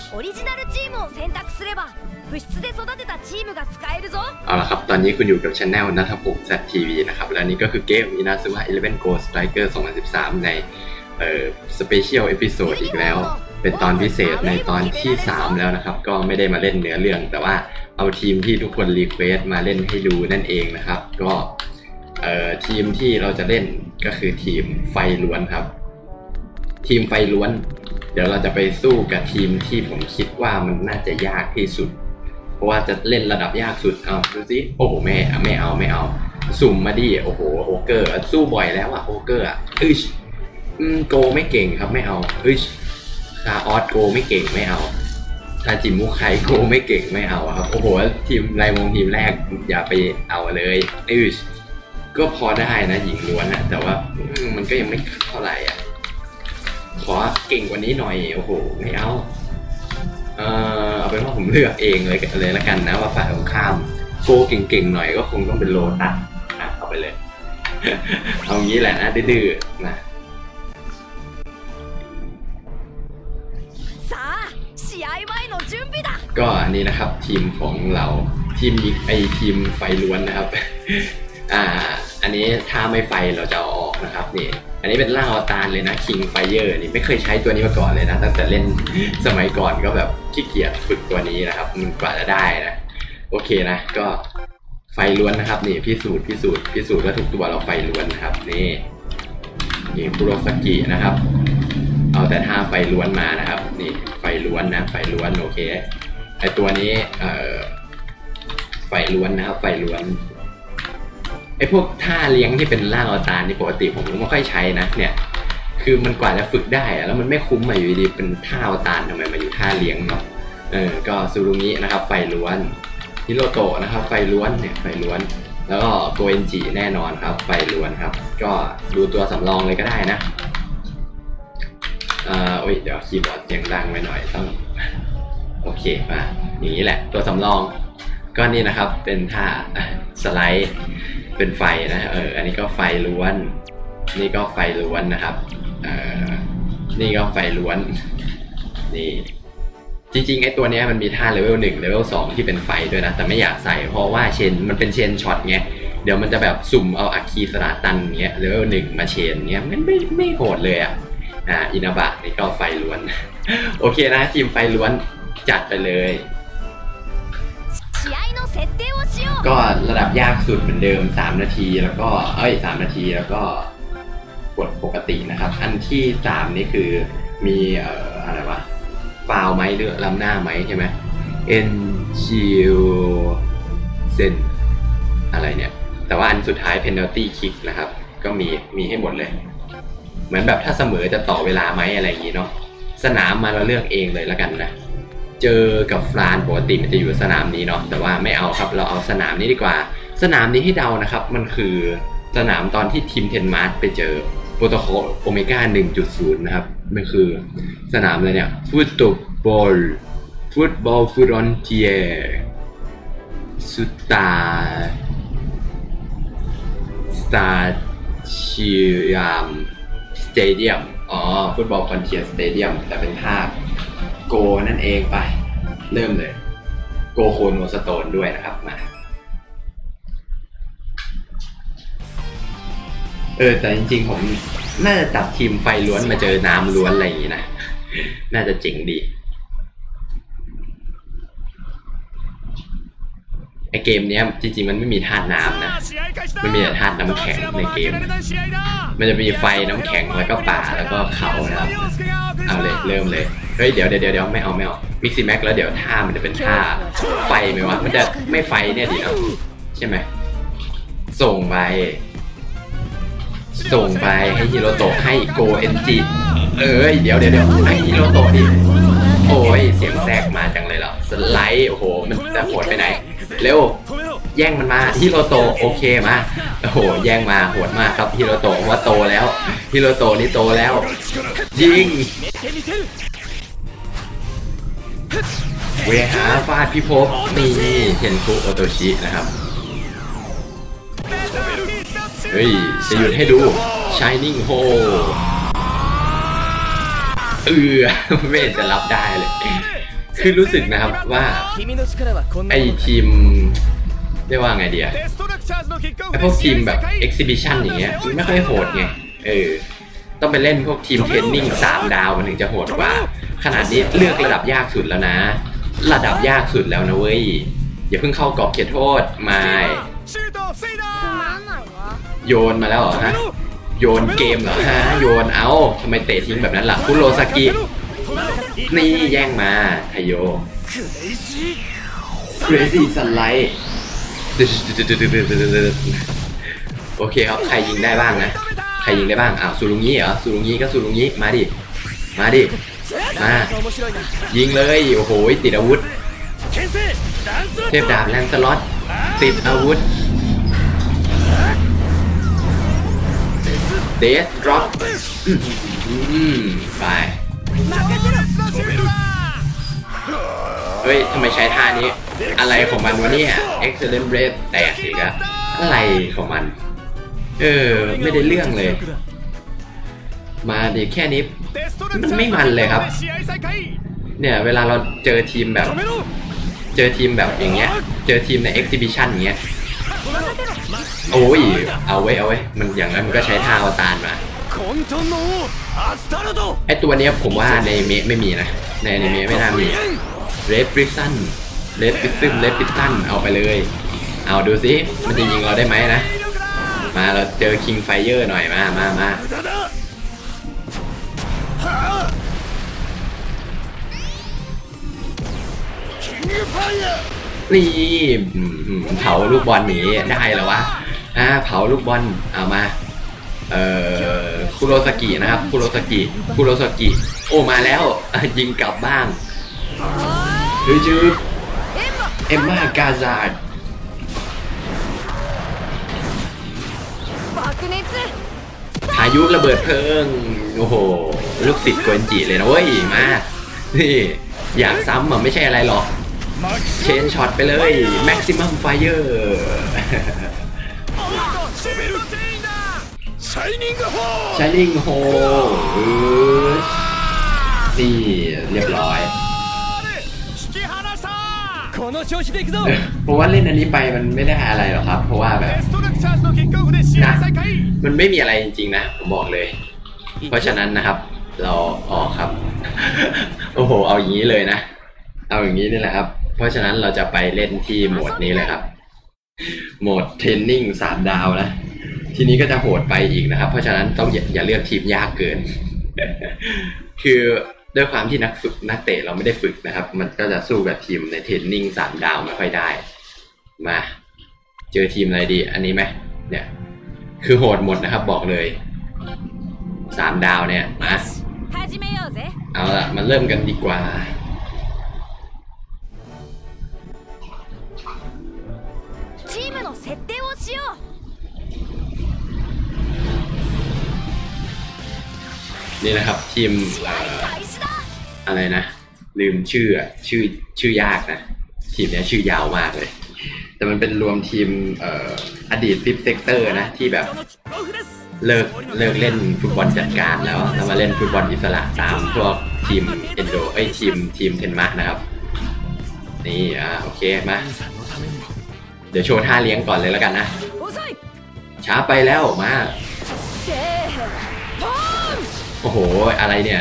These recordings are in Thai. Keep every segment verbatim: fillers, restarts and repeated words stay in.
オリジナルチームを選択すれば部室で育てたチームが使えるぞเอาละครับตอนนี้คุณอยู่กับช anel ณัฐพงษ์ แซด ที วี นะครับและนี่ก็คือเกม Inazuma Eleven Go Striker สองพันสิบสามในเอ่อ Special Episode อีกแล้วเป็นตอนพิเศษในตอนที่สามแล้วนะครับก็ไม่ได้มาเล่นเนื้อเรื่องแต่ว่าเอาทีมที่ทุกคนรีเควสมาเล่นให้ดูนั่นเองนะครับก็เอ่อทีมที่เราจะเล่นก็คือทีมไฟล้วนครับทีมไฟล้วนเดี๋ยวเราจะไปสู้กับทีมที่ผมคิดว่ามันน่าจะยากที่สุดเพราะว่าจะเล่นระดับยากสุดเอาดูสิโอ้โหไม่ไม่เอาไม่เอาสุ่มมาดิโอ้โหโอเกอร์สู้บ่อยแล้วอะโอเกอร์อะเอ้ยโกไม่เก่งครับไม่เอาเอ้ยคาออสโกไม่เก่งไม่เอาถ้าจิมมุไคโกไม่เก่งไม่เอาครับโอ้โหทีมไรมงทีมแรกอย่าไปเอาเลยเอ้ยก็พอได้นะหญิงล้วนนะแต่ว่ามันก็ยังไม่เท่าไหร่อ่ะขอเก่งกว่านี้หน่อยโอ้โหไม่เอาเออเอาเป็นว่าผมเลือกเองเลยเลยละกันนะว่าฝ่ายตรงข้ามโกเก่งๆหน่อยก็คงต้องเป็นโลตัสอ่ะเอาไปเลย เอางี้แหละนะดื้อๆนะก็อันนี้นะครับทีมของเราทีมไอทีมไฟล้วนนะครับ อ่าอันนี้ถ้าไม่ไฟเราจะเอาออกนะครับนี่อันนี้เป็นร่างอวตารเลยนะคิงไฟเยอร์นี่ไม่เคยใช้ตัวนี้มาก่อนเลยนะตั้งแต่เล่นสมัยก่อนก็แบบขี้เกียจฝึกตัวนี้นะครับมันกว่าจะได้นะโอเคนะก็ไฟล้วนนะครับนี่พิสูจน์พิสูจน์พิสูจน์ว่าทุกตัวเราไฟล้วนนะครับนี่นี่คุโรซากินะครับเอาแต่ท่าไฟล้วนมานะครับนี่ไฟล้วนนะไฟล้วนโอเคไอตัวนี้เอ่อไฟล้วนนะครับไฟล้วนไอพวกท่าเลี้ยงที่เป็นร่างอวตารนี่ปกติผมก็ไม่ค่อยใช้นะเนี่ยคือมันกว่าจะฝึกได้อะแล้วมันไม่คุ้มมาอยู่ดีเป็นท่าอวตารทำไมมาอยู่ท่าเลี้ยงเนาะเออก็ซูรุงินะครับไฟล้วนฮิโรโตะนะครับไฟล้วนเนี่ยไฟล้วนแล้วก็โกเอนจิแน่นอนครับไฟล้วนครับก็ดูตัวสำรองเลยก็ได้นะอ่าโอ้ยเดี๋ยวคีย์บอร์ดเสียงดังไปหน่อยต้องโอเคมาอย่างนี้แหละตัวสำรองก็นี่นะครับเป็นท่าสไลด์เป็นไฟนะเอออันนี้ก็ไฟล้วนนี่ก็ไฟล้วนนะครับเออนี่ก็ไฟล้วนนี่จริงๆไอ้ตัวนี้มันมีท่าเลเวลหนึ่งเลเวลสองที่เป็นไฟด้วยนะแต่ไม่อยากใส่เพราะว่าเชนมันเป็นเชนช็อตไงเดี๋ยวมันจะแบบสุ่มเอาอัคคีสลาตันเงี้ยเลเวลหนึ่งมาเชนเงี้ยมันไม่ไม่โหดเลยอ่ะอ่าอินาบะนี่ก็ไฟล้วนโอเคนะทีมไฟล้วนจัดไปเลยก็ระดับยากสุดเหมือนเดิมสามนาทีแล้วก็เอ้ยสามนาทีแล้วก็กดปกตินะครับอันที่สามนี่คือมีเอ่ออะไรวะฟาวไหมหรือล้ำหน้าไหมใช่ไหมเอ็นชิวเซนอะไรเนี่ยแต่ว่าอันสุดท้าย penalty kick นะครับก็มีมีให้หมดเลยเหมือนแบบถ้าเสมอจะต่อเวลาไหมอะไรอย่างนี้เนาะสนามมาเราเลือกเองเลยแล้วกันนะเจอกับฟรานปกติมันจะอยู่สนามนี้เนาะแต่ว่าไม่เอาครับเราเอาสนามนี้ดีกว่าสนามนี้ให้เดานะครับมันคือสนามตอนที่ทีมเทนมาร์สไปเจอโปรโตโคลโอเมก้า หนึ่งจุดศูนย์ นะครับมันคือสนามอะไรเนี่ยฟุตบอลฟุตบอลฟรอนเทียสุตาสตาชิยามสเตเดียมอ๋อฟุตบอลฟรอนเทียสเตเดียมแต่เป็นภาพโกนั่นเองไปเริ่มเลยโกโคโนสโตนด้วยนะครับมาเออแต่จริงๆผมน่าจะจับทีมไฟล้วนมาเจอน้ำล้วนอะไรอย่างนี้นะน่าจะเจ๋งดีไอเกมเนี้ยจริงๆมันไม่มีธาตุน้ำนะมันมีแต่ธาตุน้ำแข็งในเกมมันจะมีไฟน้ำแข็งแล้วก็ป่าแล้วก็เขานะครับเอาเลยเริ่มเลยเฮ้ยเดี๋ยวเดี๋ยวเดี๋ยวไม่เอาไม่เอามิกซี่แม็กแล้วเดี๋ยวท่ามันจะเป็นท่าไฟไหมวะมันจะไม่ไฟเนี่ยดิเนาะใช่ไหมส่งไปส่งไปให้ฮิโรโตะให้โกเอนจิเอ้ยเดี๋ยวเดี๋ยวเดี๋ยวให้ฮิโรโตะดิโอ้ยเสียงแทรกมาจังเลยเหรอสไลด์โอ้โหมันจะโหดไปไหนเร็วแย่งมันมาฮิโรโตะโอเคมาโอ้โหแย่งมาโหดมากครับฮิโรโตะว่าโตแล้วฮิโรโตะนี่โตแล้วยิงเวหาฟาดพิภพนี่เคนคุโอโตชินะครับเฮ้ยจะหยุดให้ดู Shining Hole เออไม่จะรับได้เลยคือรู้สึกนะครับว่าไอทีมเรียกว่าไงเดียไอพวกทีมแบบ exhibition อย่างเงี้ยไม่ค่อยโหดไงเออต้องไปเล่นพวกทีมเทรนนิ่งสามดาวมันถึงจะโหดกว่าขนาดนี้เลือกระดับยากสุดแล้วนะระดับยากสุดแล้วนะเว้ยอย่าเพิ่งเข้ากรอบเขตโทษมาโยนมาแล้วเหรอฮะโยนเกมเหรอฮะโยนเอาทำไมเตะทิ้งแบบนั้นล่ะคุโรซากินี่แย่งมาไทโยเกรซี่สไลด์โอเคครับใครยิงได้บ้างนะใครยิงได้บ้างอ้าวซูรุงี้เหรอซูรุงี้ก็ซูรุงี้มาดิมาดิมายิงเลยโอ้โหติดอาวุธเทพดาบแลนสล็อตติดอาวุธเดสดรอปไปเฮ้ยทำไมใช้ท่านี้อะไรของมันวะเนี่ย Excellent Breath แตกอีกอะอะไรของมันเออไม่ได้เรื่องเลยมาดิแค่นี้มันไม่มันเลยครับเนี่ยเวลาเราเจอทีมแบบเจอทีมแบบอย่างเงี้ยเจอทีมใน Exhibition อย่างเงี้ยโอ้ยเอาไว้เอาไว้มันอย่างนั้นมันก็ใช้ท่าอวตารมาไอตัวเนี้ยผมว่าในเมะไม่มีนะในในเมะไม่น่ามี Red Prison Red Prison Red Prison เอาไปเลยเอาดูซิมันจะยิงเราได้ไหมนะมาเราเจอ King Fire หน่อยมามามานี่เผาลูกบอลหนีได้แล้ววะอ่าเผาลูกบอลเอามาเอ่อคุโรซากินะครับคุโรซากิคุโรซากิโอ้มาแล้วยิงกลับบ้างเฮ้ยจื้อเอ็มมากาซาดพายุระเบิดเพลิงโอ้โหลูกศิษย์โกนจิเลยนะเว้ยมานี่อยากซ้ำอ่ะไม่ใช่อะไรหรอกเชนช็อตไปเลยแม็กซิมัมไฟเออร์ชายนิงโฮนี่เรียบร้อยเพราะว่าเล่นอันนี้ไปมันไม่ได้อะไรหรอกครับเพราะว่าแบบนะมันไม่มีอะไรจริงๆนะผมบอกเลยเพราะฉะนั้นนะครับเราออกครับโอ้โหเอาอย่างนี้เลยนะเอาอย่างนี้นี่แหละครับเพราะฉะนั้นเราจะไปเล่นที่โหมดนี้เลยครับโหมดเทรนนิ่งสามดาวนะทีนี้ก็จะโหดไปอีกนะครับเพราะฉะนั้นต้องอย่าอย่าเลือกทีมยากเกินคือด้วยความที่นักฝึกนักเตะเราไม่ได้ฝึกนะครับมันก็จะสู้กับทีมในเทรนนิ่งสามดาวไม่ค่อยได้มาเจอทีมอะไรดีอันนี้ไหมเนี่ยคือโหดหมดนะครับบอกเลยสามดาวเนี่ยมาเอาละมาเริ่มกันดีกว่านี่นะครับทีมอะไรนะลืมชื่อชื่อชื่อยากนะทีมนี้ชื่อยาวมากเลยแต่มันเป็นรวมทีมอดีตฟิฟเซกเตอร์นะที่แบบเลิกเลิกเล่นฟุตบอลจัดการแล้วแล้วมาเล่นฟุตบอลอิสระตามพวกทีมเอนโดไอทีมทีมเทนมาร์นะครับนี่อ่าโอเคมาเดี๋ยวโชว์ท่าเลี้ยงก่อนเลยแล้วกันนะช้าไปแล้วมาโอ้โหอะไรเนี่ย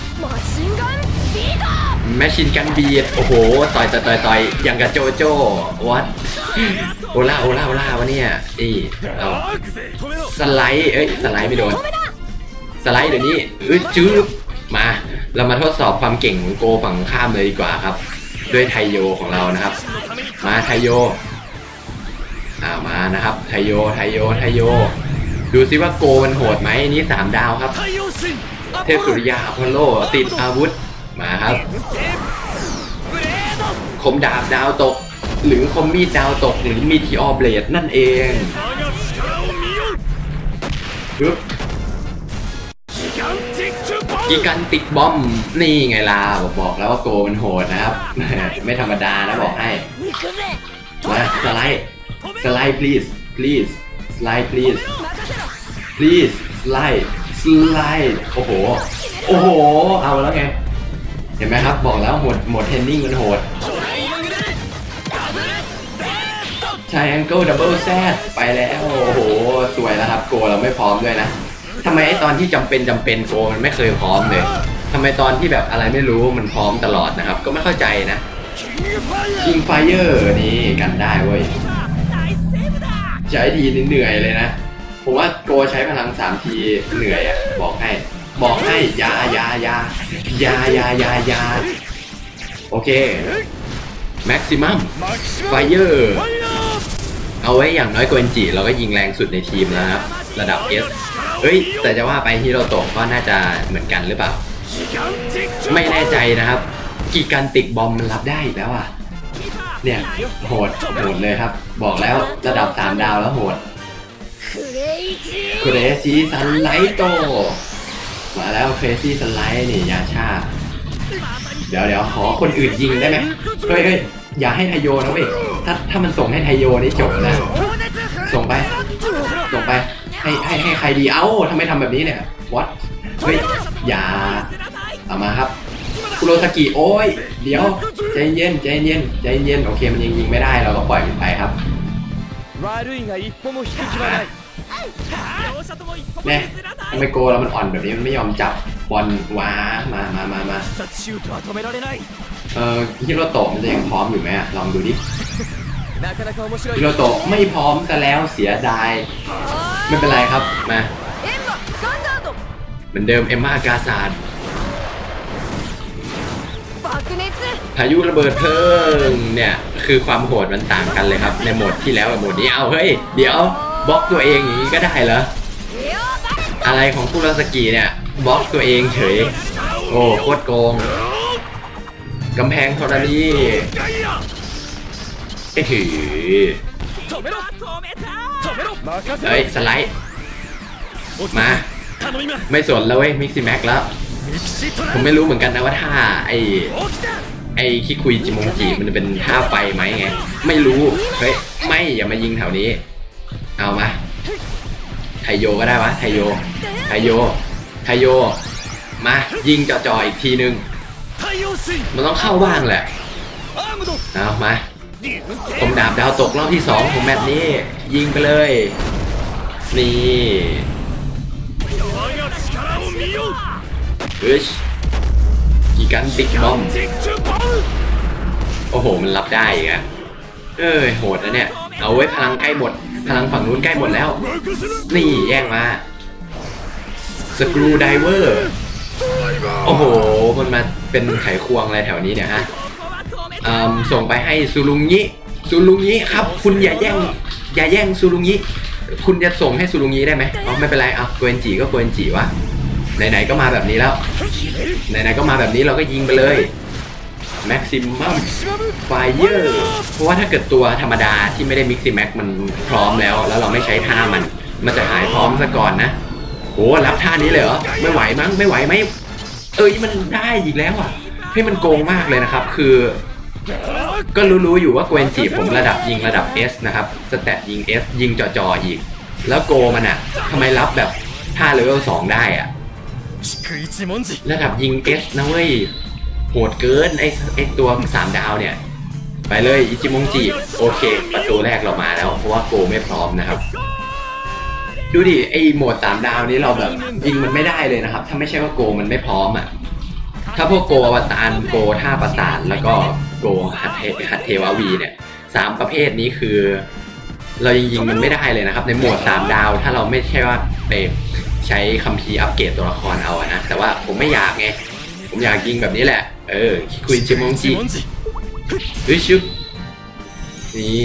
แมชชีนกันบีดโอ้โหต่อยต่อยต่อยต่อยอย่างกับโจโจ้วัดโอล่าโอล่าโอล่าวะเนี่ยนี่เอาสไลด์เอ้ยสไลด์ไม่โดนสไลด์เดี๋ยวนี้เอ้ยจื้อมาเรามาทดสอบความเก่งของโกฝั่งข้ามเลยดีกว่าครับด้วยไทโยของเรานะครับมาไทโยอ่ามานะครับไทโยไทโยไทโยดูซิว่าโกมันโหดไหมนี่สามดาวครับเทพสุริยาอพอลโลติดอาวุธมาครับคมดาบดาวตกหรือคมมีดดาวตกหรือมีทีออเบลดนั่นเองปึ๊บกิกันติกบอมนี่ไงล่ะบอกบอกแล้วว่าโกมันโหดนะครับไม่ธรรมดานะบอกให้มาสไลด์สไลด์ please please slide please please slide slide โอ้โหโอ้โหเอาแล้วไงเห็นไหมครับบอกแล้วโหมดโหมดเทรนนิ่งมันโหดใช้แองเกิลดับเบิลแซดไปแล้วโอ้โหสวยแล้วครับโกเราไม่พร้อมด้วยนะทำไมไอตอนที่จำเป็นจำเป็นโกมันไม่เคยพร้อมเลยทำไมตอนที่แบบอะไรไม่รู้มันพร้อมตลอดนะครับก็ไม่เข้าใจนะคิงไฟเออร์นี่กันได้เว้ยใช้ดีเหนื่อยเลยนะผมว่าโกใช้พลังสามทีเหนื่อยอ่ะบอกให้บอกให้ยายายายายายายาโอเคแม็กซิมัมไฟเออร์เอาไว้อย่างน้อยโกเอนจิเราก็ยิงแรงสุดในทีมแล้วครับระดับ S เฮ้ยแต่จะว่าไปฮิโรโตะก็น่าจะเหมือนกันหรือเปล่าไม่แน่ใจนะครับกิกันติกบอมมันรับได้อีกแล้วอ่ะเนี่ยโหดโหดเลยครับบอกแล้วระดับสามดาวแล้วโหดเครซี่ซันไลท์โตมาแล้วเครซี่ซันไลท์นี่ยาชาเดี๋ยวเดี๋ยวขอคนอื่นยิงได้ไหมเฮ้ยเฮ้ยอย่าให้ไทโยนะเว้ยถ้าถ้ามันส่งให้ไทโยนี่จบนะส่งไปส่งไปให้ให้ให้ใครดีเอ้าทำไมทำแบบนี้เนี่ยวัดเฮ้ยอย่าเอามาครับคุโรซากิโอ้ยเดี๋ยวใจเย็นใจเย็นใจเย็นโอเคมันยังยิงไม่ได้เราก็ปล่อยมันไปครับเนี่ยทำไมโกเรามันอ่อนแบบนี้มันไม่ยอมจับบอลว้ามามามามาเออฮิโรโตะมันจะยังพร้อมอยู่ไหมลองดูดิฮิโรโตะไม่พร้อมกันแล้วเสียดายไม่เป็นไรครับมาเหมือนเดิมเอมม่ากาซาดพายุระเบิดเพลิงเนี่ยคือความโหดมันต่างกันเลยครับในโหมดที่แล้วกับโหมดนี้เอาเฮ้ยเดี๋ยวบล็อกตัวเองอย่างนี้ก็ได้เหรออะไรของคุโรซากิเนี่ยบล็อกตัวเองเฉยโอ้โคตรโกงกำแพงธรณีไอ้ถือเฮ้ยสไลด์มาไม่สนแล้วเว้ยมิกซิแม็กแล้วผมไม่รู้เหมือนกันนะว่าท่าไอ้ไอ้คิคุยจิมงจิมันเป็นท่าไฟไหมไงไม่รู้เฮ้ยไม่อย่ามายิงแถวนี้เอามาไทโยก็ได้วะไทโยไทโยไทโยมายิงจ่อๆอีกทีนึงมันต้องเข้าบ้างแหละเอามาผมดาบดาวตกรอบที่สองของแมตช์นี้ยิงไปเลยนี่เฮ้ยกีกันติกบอมโอ้โหมันรับได้อีกอะเอ้ยโหดนะเนี่ยเอาไว้พลังใกล้หมดพลังฝั่งนู้นใกล้หมดแล้วนี่แย่งมาสกรูไดเวอร์โอ้โหมันมาเป็นไขควงอะไรแถวนี้เนี่ยฮะส่งไปให้ซูรุงิซูรุงิครับคุณอย่าแย่งอย่าแย่งซูรุงิคุณจะส่งให้ซูรุงิได้ไหมอ๋อไม่เป็นไรอ่ะโกเอนจิก็โกเอนจิวะไหนๆก็มาแบบนี้แล้วไหนๆก็มาแบบนี้เราก็ยิงไปเลยแม็กซิมัมไฟเออร์เพราะว่าถ้าเกิดตัวธรรมดาที่ไม่ได้มิกซิแม็กมันพร้อมแล้วแล้วเราไม่ใช้ท่ามันมันจะหายพร้อมซะก่อนนะโอ้รับท่านี้เลยเหรอไม่ไหวมั้งไม่ไหวไหมเอ้ยมันได้อีกแล้วอ่ะให้มันโกงมากเลยนะครับคือก็รู้ๆอยู่ว่าโกเอนจิผมระดับยิงระดับ S นะครับสแตทยิง S ยิงจ่อๆอีกแล้วโกมันอ่ะทำไมรับแบบท่าเลเวลสองได้อ่ะระดับยิง S นะเว้ยโหดเกินไอ้ไอ้ตัวสามดาวเนี่ยไปเลยอิจิมงจิโอเคประตูแรกเรามาแล้วเพราะว่าโกไม่พร้อมนะครับดูดิไอ้โหมดสามดาวนี้เราแบบยิงมันไม่ได้เลยนะครับถ้าไม่ใช่ว่าโกมันไม่พร้อมอ่ะถ้าพวกโกอวตารโกท่าประสานแล้วก็โกหัตเทหัตเทวาวีเนี่ยสามประเภทนี้คือเรายิงยิงมันไม่ได้เลยนะครับในโหมดสามดาวถ้าเราไม่ใช่ว่าไปใช้คัมภีร์อัปเกรดตัวละครเอาอะนะแต่ว่าผมไม่อยากไงผมอยากยิงแบบนี้แหละเออคิคุยจิมงจิเฮ้ยชุบนี่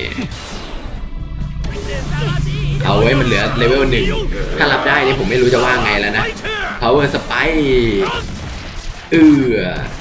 เอาไว้มันเหลือเลเวลหนึ่งถ้ารับได้นี่ผมไม่รู้จะว่าไงแล้วนะ power spike เออ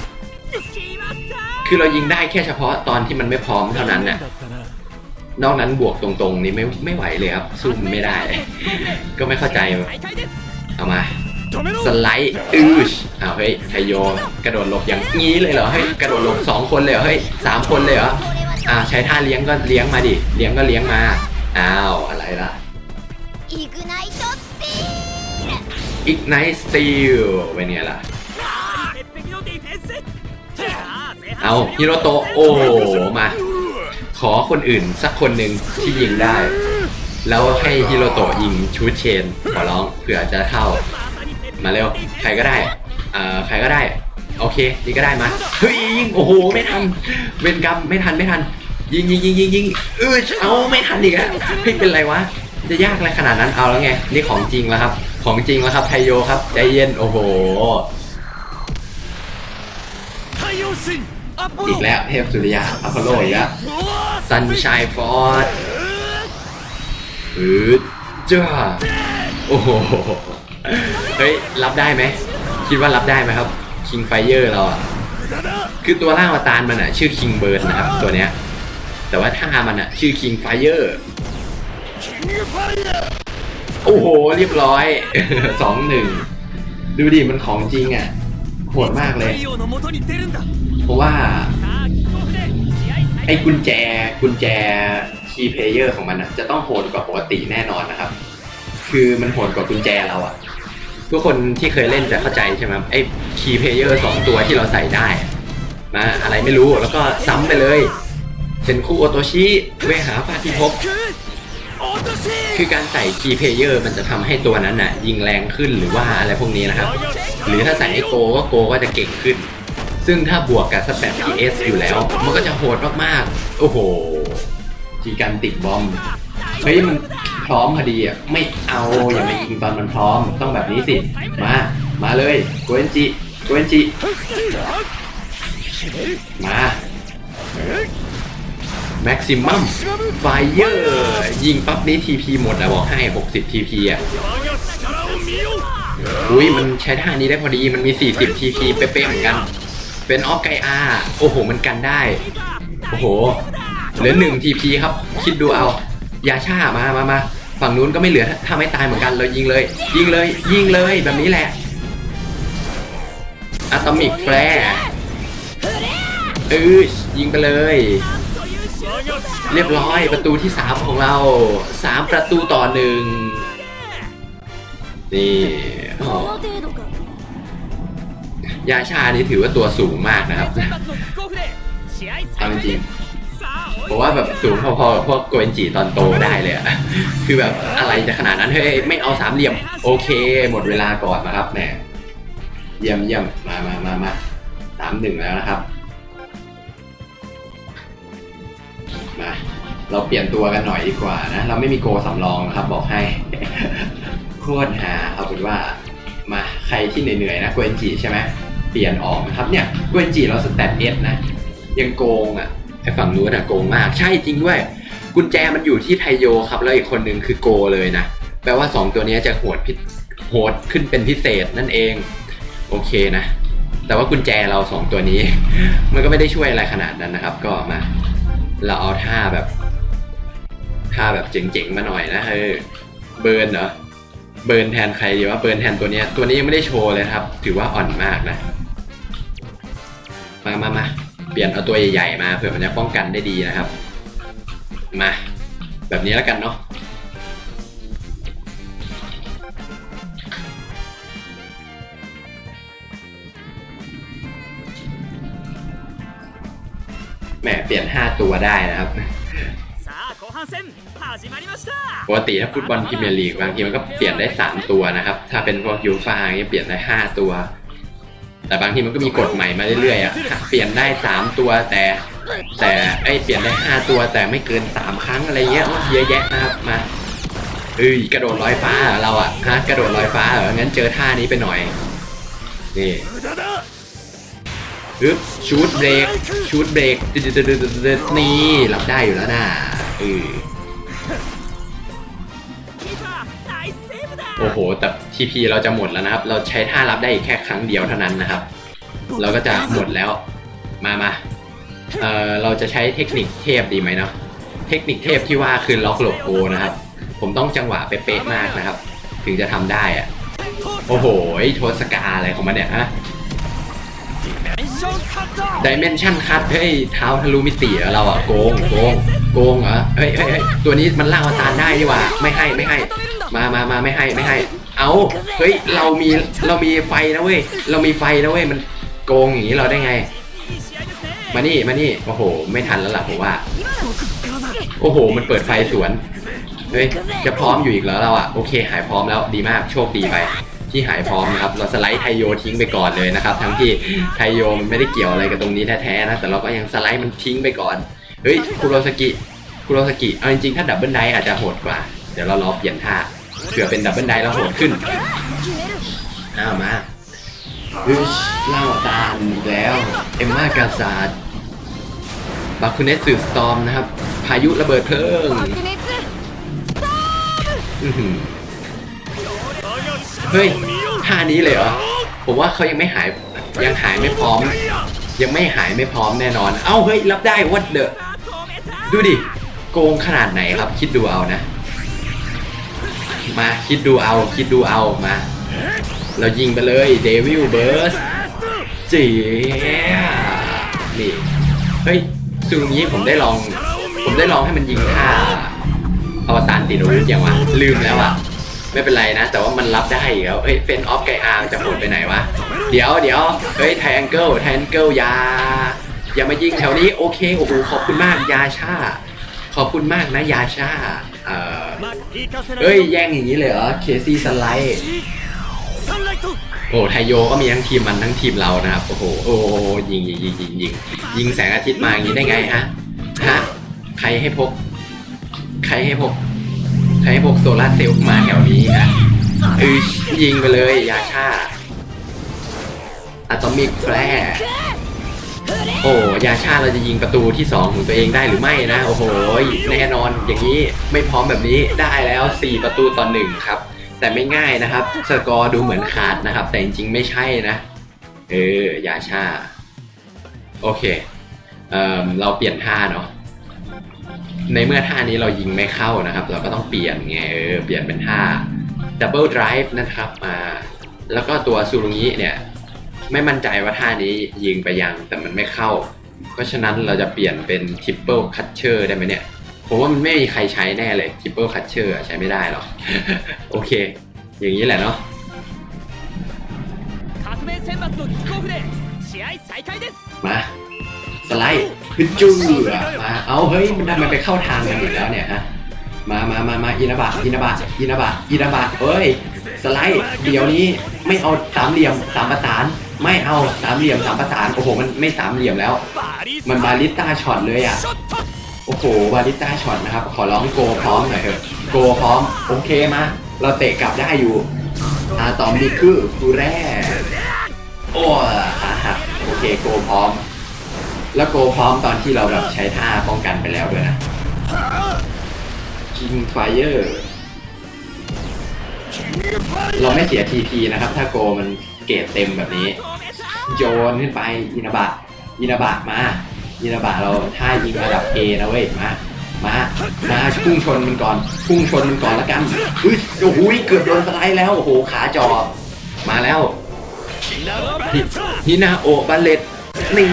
คือเรายิงได้แค่เฉพาะตอนที่มันไม่พร้อมเท่านั้นน่ะนอกนั้นบวกตรงๆนี่ไม่ไม่ไหวเลยครับสู้มันไม่ได้ก็ไม่เข้าใจเอามาสไลด์อืชอ้าวเฮ้ยไทโยกระโดดหลบอย่างงี้เลยเหรอเฮ้ยกระโดดหลบสองคนเลยเหรอเฮ้ยสามคนเลยเหรออ่าใช้ท่าเลี้ยงก็เลี้ยงมาดิเลี้ยงก็เลี้ยงมาอ้าวอะไรล่ะอิกไนท์สตีลเป็นไงล่ะเอาฮิโรโตะโอ้มาขอคนอื่นสักคนหนึ่งที่ยิงได้แล้วให้ฮิโรโตะยิงชูดเชนขอร้องเผื่อจะเข้ามาเร็วใครก็ได้อ่าใครก็ได้โอเคนี่ก็ได้มาเฮ้ยยิงโอ้โหไม่ทันเวนกรรมไม่ทันไม่ทันยิงยิงยิงยิงยิงเออเอาไม่ทันอีกอะเฮ้ยเป็นไรวะจะยากอะไรขนาดนั้นเอาแล้วไงนี่ของจริงแล้วครับของจริงแล้วครับไทโยครับใจเย็นโอ้โหอีกแล้วเทพสุริยะอพอลโลอีกแล้วซันชัยฟอร์ดอือจ้าโอ้โหเฮ้ยรับได้ไหมคิดว่ารับได้ไหมครับคิงไฟเยอร์เราอ่ะคือตัวร่างอวตารมันอ่ะชื่อคิงเบิร์นนะครับตัวเนี้ยแต่ว่าท่ามันอ่ะชื่อคิงไฟเยอร์โอ้โหเรียบร้อยสองหนึ่งดูดิมันของจริงอ่ะโหดมากเลยเพราะว่าไอ้กุญแจกุญแจคีย์เพลเยอร์ของมันอ่ะจะต้องโหดกว่าปกติแน่นอนนะครับคือมันโหดกว่ากุญแจเราอ่ะทุกคนที่เคยเล่นจะเข้าใจใช่ไหมไอ้คีย์เพลเยอร์สองตัวที่เราใส่ได้มาอะไรไม่รู้แล้วก็ซ้ำไปเลยเซนคุโอโตชิเวหาฟาทิภพคือการใส่คีย์เพลเยอร์มันจะทำให้ตัวนั้นน่ะยิงแรงขึ้นหรือว่าอะไรพวกนี้นะครับหรือถ้าใส่ให้โกก็โกก็จะเก่งขึ้นซึ่งถ้าบวกกับสแตท พี เอส อยู่แล้วมันก็จะโหดมากๆโอ้โหจีกันติดบอมเฮ้ยมันพร้อมพอดีอ่ะไม่เอาอย่ามายิงตอนมันพร้อมต้องแบบนี้สิมามาเลยโกเอนจิโกเอนจิมาแม็กซิมัมไฟเยอร์ยิงปั๊บนี้ ที พี หมดแล้วบอกให้หกสิบ ที พี อ่ะอุ้ยมันใช้ท่านี้ได้พอดีมันมี สี่สิบ ที พี เป๊ะๆเหมือนกันเป็นออฟไกอาโอ้โหมันกันได้โอ้โหเหลือหนึ่ง ที พี ครับคิดดูเอายาชามามามาฝั่งนู้นก็ไม่เหลือถ้าไม่ตายเหมือนกันเรายิงเลยยิงเลยยิงเลยแบบนี้แหละอะตอมิกแฟร์เออยิงไปเลยเรียบร้อยประตูที่สามของเราสามประตูต่อหนึ่งนี่ยาชานี่ถือว่าตัวสูงมากนะครับเอาจริงเพราะว่าแบบสูงพอๆกับพวกโกเอนจิตอนโตได้เลยอะคือแบบอะไรจะขนาดนั้นเฮ้ยไม่เอาสามเหลี่ยมโอเคหมดเวลาก่อนนะครับแหมเยี่ยมเยี่ยมมามามามาสามหนึ่งแล้วนะครับมาเราเปลี่ยนตัวกันหน่อยดีกว่านะเราไม่มีโกสำรองนะครับบอกให้โคตรหาเอาเป็นว่ามาใครที่เหนื่อยๆนะโกเอนจิใช่ไหมเปลี่ยนออกนะครับเนี่ยโกเอนจิเราสแตทเอสนะยังโกงอ่ะไอ้ฝั่งนู้นอะโกงมากใช่จริงด้วยกุญแจมันอยู่ที่ไทโยครับแล้วอีกคนนึงคือโกเลยนะแปลว่าสองตัวนี้จะโหดพิโหดขึ้นเป็นพิเศษนั่นเองโอเคนะแต่ว่ากุญแจเราสองตัวนี้มันก็ไม่ได้ช่วยอะไรขนาดนั้นนะครับก็มาเราเอาท่าแบบท่าแบบเจ๋งๆมาหน่อยนะเออเบิร์นเหรอเบิร์นแทนใครดีว่าเบิร์นแทนตัวนี้ตัวนี้ยังไม่ได้โชว์เลยครับถือว่าอ่อนมากนะมามามาเปลี่ยนเอาตัวใหญ่ๆมาเผื่อมันจะป้องกันได้ดีนะครับมาแบบนี้แล้วกันเนาะแหมเปลี่ยนห้าตัวได้นะครับปกติถ้าฟุตบอลพรีเมียร์ลีกบางทีมันก็เปลี่ยนได้สามตัวนะครับถ้าเป็นพวกยูฟ่าอย่างเงี้ยเปลี่ยนได้ห้าตัวแต่บางทีมันก็มีกฎใหม่มาเรื่อยๆอ่ะเปลี่ยนได้สามตัวแต่แต่ไอเปลี่ยนได้ห้าตัวแต่ไม่เกินสามครั้งอะไรเงี้ยเยอะแยะนะครับมาเอ้ยกระโดดลอยฟ้าเราอ่ะฮะกระโดดลอยฟ้าเหรองั้นเจอท่านี้ไปหน่อยนี่ฮึบชูดเบรกชูดเบรกนี่รับได้อยู่แล้วนะเออโอ้โหแต่ ที พี เราจะหมดแล้วนะครับเราใช้ท่ารับได้อีกแค่ครั้งเดียวเท่านั้นนะครับเราก็จะหมดแล้วมามาเอ่อเราจะใช้เทคนิคเทพดีไหมเนาะเทคนิคเทพที่ว่าคือล็อกหลบโกนะครับผมต้องจังหวะเป๊ะๆมากนะครับถึงจะทำได้อะโอ้โหโทสกาอะไรของมันเนี่ยฮะดิเมนชั่นคัทเฮ้ยเท้าทะลุมิติเราอะโกงโกงโกงเหรอเฮ้ยเฮ้ยตัวนี้มันล่างอวตารได้ดีว่าไม่ให้ไม่ให้มามามาไม่ให้ไม่ให้เอาเฮ้ยเรามีเรามีไฟนะเว้ยเรามีไฟนะเว้ยมันโกงอย่างนี้เราได้ไงมามานี่มานี่โอ้โหไม่ทันแล้วล่ะผมว่าโอ้โหมันเปิดไฟสวนเฮ้ยจะพร้อมอยู่อีกแล้วเราอ่ะโอเคหายพร้อมแล้วดีมากโชคดีไปที่หายพร้อมนะครับเราสไลด์ไทโยทิ้งไปก่อนเลยนะครับทั้งที่ไทโยมันไม่ได้เกี่ยวอะไรกับตรงนี้แท้ๆนะแต่เราก็ยังสไลด์มันทิ้งไปก่อนเฮ้ยคุโรสกิคุโรสกิเอาจริงๆถ้าดับเบิลไดอาจจะโหดกว่าเดี๋ยวเราลองเปลี่ยนท่าเผื่อเป็นดับเบิลไดแล้วโหดขึ้นอ้าวมาฮึชเล่าตามอีกแล้วเอมมากาซาดบาคุเนสสื่อสตอมนะครับพายุระเบิดเพลิงเฮ้ยท่านี้เลยเหรอผมว่าเขายังไม่หายยังหายไม่พร้อมยังไม่หายไม่พร้อมแน่นอนเอ้าเฮ้ยรับได้วัดเดอะดูดิโกงขนาดไหนครับคิดดูเอานะมาคิดดูเอาคิดดูเอามาเรายิงไปเลยเดวิลเบิร์สจีนี่เฮ้ยซึ่งตรงนี้ผมได้ลองผมได้ลองให้มันยิงท่าอวตารติโนรุยังวะลืมแล้วอ่ะไม่เป็นไรนะแต่ว่ามันรับได้อีกแล้วเฮ้ยเฟนออฟไกอาร์จะโหดไปไหนวะเดี๋ยวเดี๋ยวเฮ้ยไทแองเกิลไทแองเกิลยาอย่ามายิงแถวนี้โอเคโอ้โหขอบคุณมากยาชาขอบคุณมากนะยาชาเอ่อเฮ้ยแย่งอย่างนี้เลยเหรอเคซี่สไลด์โอ้ไทโยก็มีทั้งทีมมันทั้งทีมเรานะครับโอ้โหโอ้ยิงยิงยิงยิงยิงยิงแสงอาทิตย์มาอย่างนี้ได้ไงฮะฮะใครให้พกใครให้พกใครให้พกโซลาร์เซลล์มาแถวนี้ฮะเออยิงไปเลยยาชาอะตอมิกแฟร์โอ้ยาชาเราจะยิงประตูที่สองของตัวเองได้หรือไม่นะโอ้โหแน่นอนอย่างนี้ไม่พร้อมแบบนี้ได้แล้วสี่ประตูต่อหนึ่งครับแต่ไม่ง่ายนะครับสกอร์ดูเหมือนขาดนะครับแต่จริงๆไม่ใช่นะเออยาชาโอเคเอ่อเราเปลี่ยนท่าเนาะในเมื่อท่านี้เรายิงไม่เข้านะครับเราก็ต้องเปลี่ยนไงเออเปลี่ยนเป็นท่า Double Drive นะครับมาแล้วก็ตัวซูรุงิเนี่ยไม่มั่นใจว่าท่านี้ยิงไปยังแต่มันไม่เข้าเพราะฉะนั้นเราจะเปลี่ยนเป็น Triple Catcher ได้ไหมเนี่ยผมว่ามันไม่มีใครใช้แน่เลย Triple Catcher ใช้ไม่ได้หรอก โอเคอย่างนี้แหละเนาะมาสไลด์ขึ้นจู้มาเอาเฮ้ยมันทำไมไปเข้าทางกันอีกแล้วเนี่ยฮะมามามามาอินาบะอินาบะอินาบะอินาบะเฮ้ยสไลด์เดี๋ยวนี้ไม่เอาสามเหลี่ยมสามประสานไม่เอาสามเหลี่ยมสามประสานโอ้โหมันไม่สามเหลี่ยมแล้วมันบาลิต้าช็อตเลยอ่ะโอ้โหบาลิต้าช็อตนะครับขอร้องโกพร้อมหน่อยเถอะโกพร้อมโอเคมาเราเตะกลับได้อยู่อาตอมนี่คือคูแร่โอ้ขาหักโอเคโกพร้อมแล้วโกพร้อมตอนที่เราแบบใช้ท่าป้องกันไปแล้วด้วยนะ King Fire เราไม่เสีย ที พี นะครับถ้าโกมันเกรดเต็มแบบนี้โยนขึ้นไปอินาบะอินาบะมาอินาบะเราท่ายิงระดับ A นะเว้ยมามามาพุ่งชนมันก่อนพุ่งชนมันก่อนแล้วกันอุ้ยโอ้โหเกือบโดนสไลด์แล้วโอ้โหขาจอมาแล้วฮินาโอะบัลเลตนี่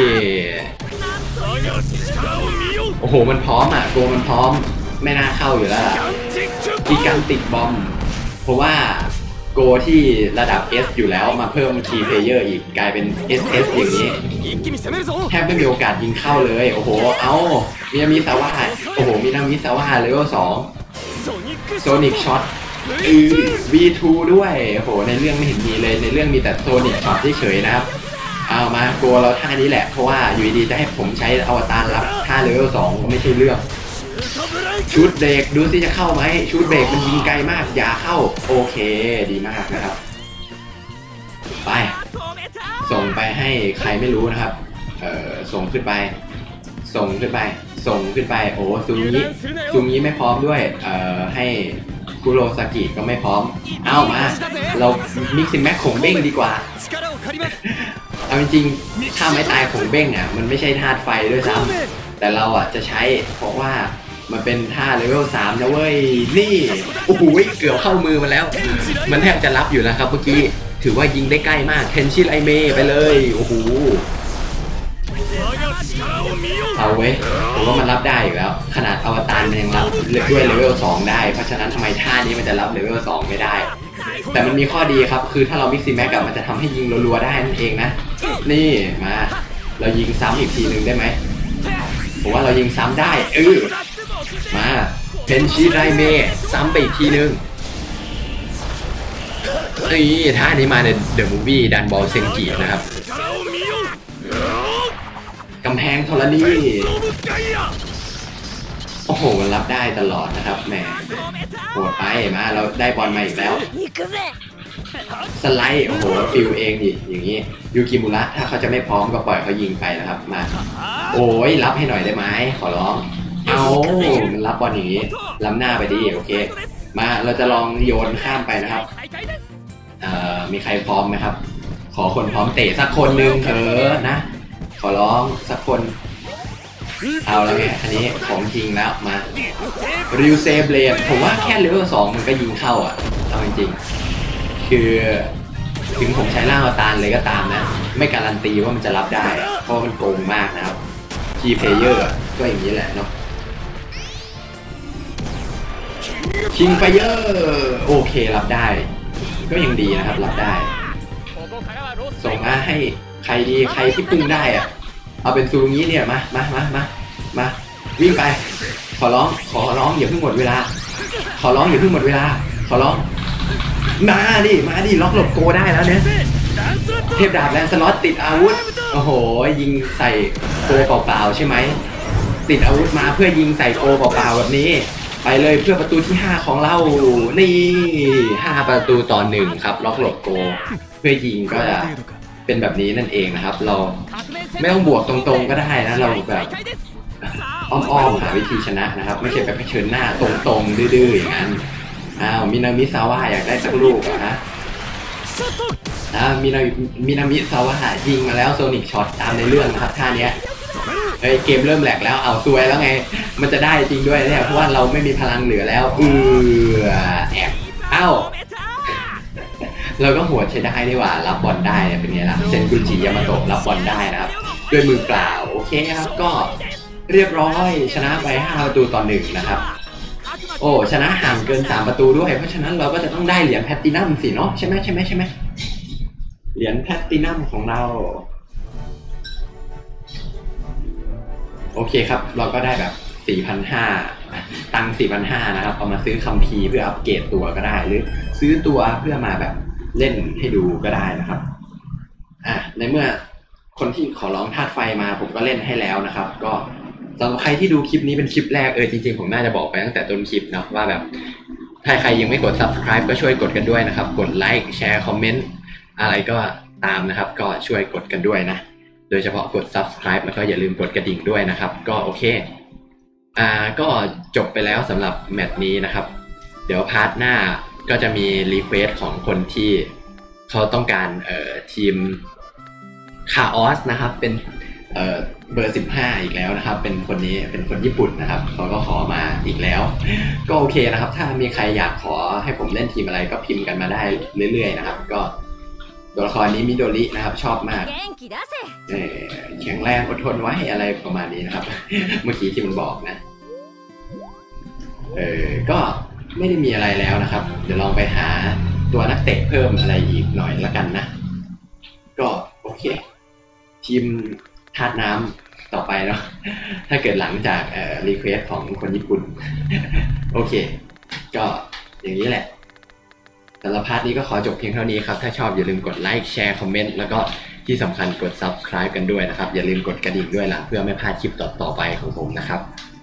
โอ้โหมันพร้อมอ่ะโกมันพร้อมไม่น่าเข้าอยู่แล้วล่ะกีกันติดบอมเพราะว่าโกที่ระดับ S อยู่แล้วมาเพิ่มคีย์เพลเยอร์อีกกลายเป็น เอส เอส อย่างนี้แทบไม่มีโอกาสยิงเข้าเลยโอ้โหเอามีนามิซาวะโอ้โหมีนามิซาวะเลเวลสองโซนิกช็อตอือ วี ทู ด้วยโอ้โหในเรื่องไม่เห็นมีเลยในเรื่องมีแต่โซนิกช็อตเฉยๆนะครับเอามาโกเราท่านี้แหละเพราะว่าอยู่ดีจะให้ผมใช้อวตารรับท่าเลเวลสองก็ไม่ใช่เรื่องชุดเบรกดูสิจะเข้าไหมชุดเบรกมันยิงไกลมากอย่าเข้าโอเคดีมากนะครับไปส่งไปให้ใครไม่รู้นะครับเอ่อส่งขึ้นไปส่งขึ้นไปส่งขึ้นไปโอ้ซูงี้ซูงี้ไม่พร้อมด้วยเอ่อให้คุโรซากิก็ไม่พร้อมเอามาเรามิกซิแม็กของเบ้งดีกว่าเอาจริงๆท่าไม้ตายของเบ้งอ่ะมันไม่ใช่ธาตุไฟด้วยซ้ำแต่เราอ่ะจะใช้เพราะว่ามันเป็นท่าเลเวลสามนะเว้ยนี่โอ้โหเกือบเข้ามือมาแล้วมันแทบจะรับอยู่นะครับเมื่อกี้ถือว่ายิงได้ใกล้มากเทนชิไลเมไปเลยโอ้โหเอาเว้ยผมว่ามันรับได้อยู่แล้วขนาดอวตารมันยังรับด้วยเลเวลสองได้เพราะฉะนั้นทำไมท่านี้มันจะรับเลเวลสองไม่ได้แต่มันมีข้อดีครับคือถ้าเรามิกซิแม็กกับมันจะทำให้ยิงรัวๆได้นั่นเองนะนี่มาเรายิงซ้ำอีกทีหนึ่งได้ไหมผมว่าเรายิงซ้ำได้เออมาเพนชิไรเมซ้ำไปอีกทีหนึ่งนี่ท่านี้มาในเดอะมูฟวี่ดันบอลเซนกินะครับกำแพงธรณีโอ้โหมันรับได้ตลอดนะครับแหมโหดไปมาเราได้บอลมาอีกแล้วสไลด์โอ้โหฟิลเองดิอย่างนี้ยูกิมุระถ้าเขาจะไม่พร้อมก็ปล่อยเขายิงไปนะครับมาโอ้ยรับให้หน่อยได้ไหมขอร้องเอามันรับบอลอย่างนี้ล้ำหน้าไปดิโอเคมาเราจะลองโยนข้ามไปนะครับเอ่อมีใครพร้อมไหมครับขอคนพร้อมเตะสักคนนึงเถอะนะขอร้องสักคนเอาแล้วไงอันนี้ของจริงแล้วมาริวเซเบลดผมว่าแค่เลเวลสองมันก็ยิงเข้าอ่ะเอาจริงๆคือถึงผมใช้ล่างอวตารเลยก็ตามนะไม่การันตีว่ามันจะรับได้เพราะมันโกงมากนะครับคีย์เพลเยอร์ก็อย่างนี้แหละเนาะคิงไฟเยอร์โอเครับได้ก็ยังดีนะครับรับได้ส่งมาให้ใครดีใครที่พึ่งได้อ่ะเอาเป็นซูงี้เนี่ยมามามามามาวิ่งไปขอร้องขอร้องอย่าเพิ่งหมดเวลาขอร้องอย่าเพิ่งหมดเวลาขอร้องมาดิมาดิล็อกหลบโกได้แล้วเนี่ยเทพดาบแลนสล็อตติดอาวุธโอ้โหยิงใส่โกเปล่าๆใช่ไหมติดอาวุธมาเพื่อยิงใส่โกเปล่าๆแบบนี้ไปเลยเพื่อประตูที่ห้าของเรานี่ห้าประตูต่อหนึ่งครับล็อกหลบโกเพื่อยิงก็จะเป็นแบบนี้นั่นเองนะครับเราไม่ต้องบวกตรงๆก็ได้นะเราแบบอ้อมๆหาวิธีชนะนะครับไม่ใช่แบบเผชิญหน้าตรงๆดื้อๆอย่างนั้นอ้าวมินามิซาวะอยากได้สักลูกนะอ่ามินามินามิซาวะยิงมาแล้วโซนิกช็อตตามในเรื่องนะครับท่านี้เฮ้ยเกมเริ่มแหลกแล้วเอาซวยแล้วไงมันจะได้จริงด้วยเนี่ยเพราะว่าเราไม่มีพลังเหลือแล้วเออแอบเอ้าเราก็หัวใช้ได้ดีกว่ารับบอลได้เป็นไงล่ะเซนกุจิยามาโตะรับบอลได้นะครับด้วยมือเปล่าโอเคครับก็เรียบร้อยชนะไปห้าประตูต่อหนึ่งนะครับโอ้ชนะห่างเกินสามประตูด้วยเพราะฉะนั้นเราก็จะต้องได้เหรียญแพลตตินัมสิเนาะใช่ไหมใช่ไหมใช่ไหมเหรียญแพลตตินัมของเราโอเคครับเราก็ได้แบบ สี่พันห้าร้อย ตังค์ สี่พันห้าร้อย นะครับเอามาซื้อคัมภีร์เพื่ออัปเกรดตัวก็ได้หรือซื้อตัวเพื่อมาแบบเล่นให้ดูก็ได้นะครับอ่ะในเมื่อคนที่ขอร้องธาตุไฟมาผมก็เล่นให้แล้วนะครับก็สำหรับใครที่ดูคลิปนี้เป็นคลิปแรกเออจริงๆผมน่าจะบอกไปตั้งแต่ต้นคลิปเนาะว่าแบบถ้าใครยังไม่กด ซับสไครบ์ ก็ช่วยกดกันด้วยนะครับกดไลค์แชร์คอมเมนต์อะไรก็ตามนะครับก็ช่วยกดกันด้วยนะโดยเฉพาะกด ซับสไครบ์ แล้วก็อย่าลืมกดกระดิ่งด้วยนะครับก็โอเคอ่าก็จบไปแล้วสำหรับแมตช์นี้นะครับเดี๋ยวพาร์ทหน้าก็จะมีรีเควสของคนที่เขาต้องการเอ่อทีมคาออสนะครับเป็นเอ่อเบอร์สิบห้าอีกแล้วนะครับเป็นคนนี้เป็นคนญี่ปุ่นนะครับเขาก็ขอมาอีกแล้วก็โอเคนะครับถ้ามีใครอยากขอให้ผมเล่นทีมอะไรก็พิมพ์กันมาได้เรื่อยๆนะครับก็ตัวละครนี้มิโดรินะครับชอบมากเออแข็งแรงอดทนไว้อะไรประมาณนี้นะครับ เมื่อกี้ที่มันบอกนะเออก็ไม่ได้มีอะไรแล้วนะครับเดี๋ยวลองไปหาตัวนักเตะเพิ่มอะไรอีกหน่อยละกันนะก็โอเคทีมธาตุน้ำต่อไปเนาะถ้าเกิดหลังจากเอ่อรีเควสของคนญี่ปุ่น โอเคก็อย่างนี้แหละสำหรับพาร์ทนี้ก็ขอจบเพียงเท่านี้ครับถ้าชอบอย่าลืมกดไลค์แชร์คอมเมนต์แล้วก็ที่สำคัญกด ซับสไครบ์ กันด้วยนะครับอย่าลืมกดกระดิ่งด้วยล่ะเพื่อไม่พลาดคลิปต่อๆไปของผมนะครับ